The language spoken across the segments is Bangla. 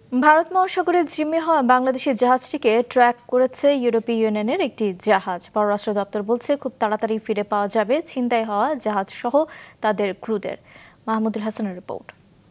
ভারত মহাসাগরে জিম্মি হওয়া বাংলাদেশি জাহাজটিকে ট্র্যাক করেছে ইউরোপীয় ইউনিয়নের একটি জাহাজ। পররাষ্ট্র দপ্তর বলছে খুব তাড়াতাড়ি ফিরে পাওয়া যাবে ছিনতাই হওয়া জাহাজ সহ তাদের ক্রুদের। মাহমুদুল হাসানের রিপোর্ট।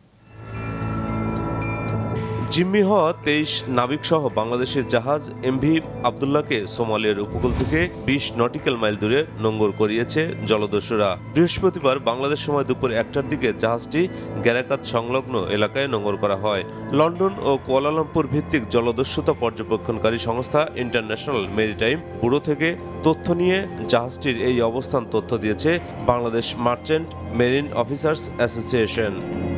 জিম্মি হওয়া ২৩ নাবিক সহ বাংলাদেশের জাহাজ এমভি আবদুল্লাহকে সোমালিয়ার উপকূল থেকে ২০ নটিক্যাল মাইল দূরে নোঙর করিয়েছে জলদস্যুরা। বৃহস্পতিবার বাংলাদেশ সময় দুপুর ১টার দিকে জাহাজটি গ্যারাকাত সংলগ্ন এলাকায় নোঙর করা হয়। লন্ডন ও কুয়ালালামপুর ভিত্তিক জলদস্যুতা পর্যবেক্ষণকারী সংস্থা ইন্টারন্যাশনাল মেরিটাইম ব্যুরো থেকে তথ্য নিয়ে জাহাজটির এই অবস্থান তথ্য দিয়েছে Bangladesh merchant marine officers association.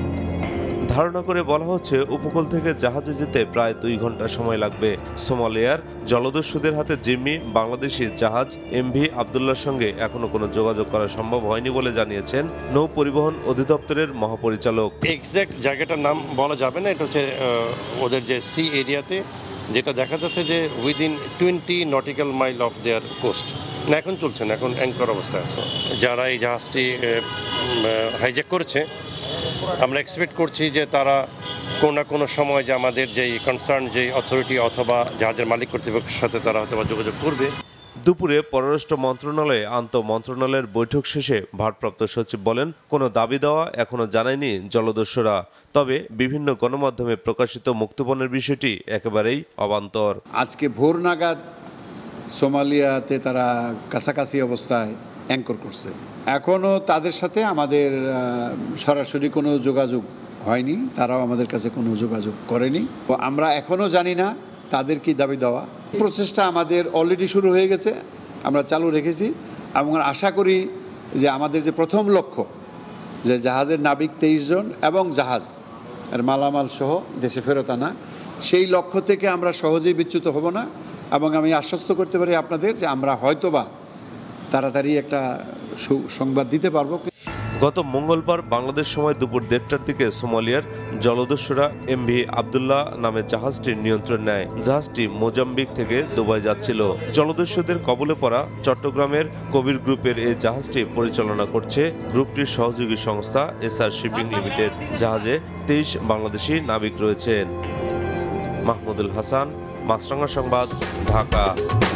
ধারণা করে বলা হচ্ছে উপকূল থেকে জাহাজে যেতে প্রায় ২ ঘন্টা সময় লাগবে। সোমালিয়ার জলদস্যুদের হাতে জিম্মি বাংলাদেশি জাহাজ এমভি আবদুল্লাহর সঙ্গে এখনো কোনো যোগাযোগ করা সম্ভব হয়নি বলে জানিয়েছেন নৌ পরিবহন অধিদপ্তরের মহাপরিচালক। এক্সাক্ট জায়গাটার নাম বলা যাবে না, এটা হচ্ছে ওদের যে সি এরিয়াতে, যেটা দেখা যাচ্ছে যে within 20 nautical mile of their coast. না এখন চলছে না, এখন অ্যাঙ্কর অবস্থায় আছে। যারা এই জাহাজটি হাইজ্যাক করেছে আমরা এক্সপেক্ট করছি যে তারা কোনো না কোনো সময় যে আমাদের যেই কনসার্ন যে অথরিটি অথবা জাহাজের মালিক কর্তৃপক্ষের সাথে তারা হয়তো যোগাযোগ করবে। দুপুরে পররাষ্ট্র মন্ত্রণালয়ে আন্তঃ মন্ত্রণালয়ের বৈঠক শেষে ভারপ্রাপ্ত সচিব বলেন, কোনো দাবি দেওয়া এখনো জানায়নি জলদস্যুরা, তবে বিভিন্ন গণমাধ্যমে প্রকাশিত মুক্তিপণের বিষয়টি একেবারেই অবান্তর। আজকে ভোর নাগাদ সোমালিয়াতে তারা কাছাকাছি অবস্থায় অ্যাঙ্কর করছে। এখনও তাদের সাথে আমাদের সরাসরি কোনো যোগাযোগ হয়নি, তারাও আমাদের কাছে কোনো যোগাযোগ করেনি। আমরা এখনও জানি না তাদের কি দাবি দেওয়া। প্রচেষ্টা আমাদের অলরেডি শুরু হয়ে গেছে, আমরা চালু রেখেছি এবং আশা করি যে আমাদের যে প্রথম লক্ষ্য যে জাহাজের নাবিক 23 জন এবং জাহাজ এর মালামাল সহ দেশে ফেরত আনা, সেই লক্ষ্য থেকে আমরা সহজেই বিচ্যুত হব না। এবং আমি আশ্বস্ত করতে পারি আপনাদের যে আমরা হয়তোবা তাড়াতাড়ি একটা সংবাদ দিতে পারবো। গত মঙ্গলবার বাংলাদেশ সময় দুপুর ১:৩০টার দিকে সোমালিয়ার জলদস্যুরা এমভি আবদুল্লাহ নামে জাহাজটির নিয়ন্ত্রণ নেয়। জাহাজটি মোজাম্বিক থেকে দুবাই যাচ্ছিল। জলদস্যুদের কবলে পড়া চট্টগ্রামের কবির গ্রুপের এই জাহাজটি পরিচালনা করছে গ্রুপটির সহযোগী সংস্থা এসআর শিপিং লিমিটেড। জাহাজে ২৩ বাংলাদেশি নাবিক রয়েছেন। মাহমুদুল হাসান, মাছরাঙা সংবাদ, ঢাকা।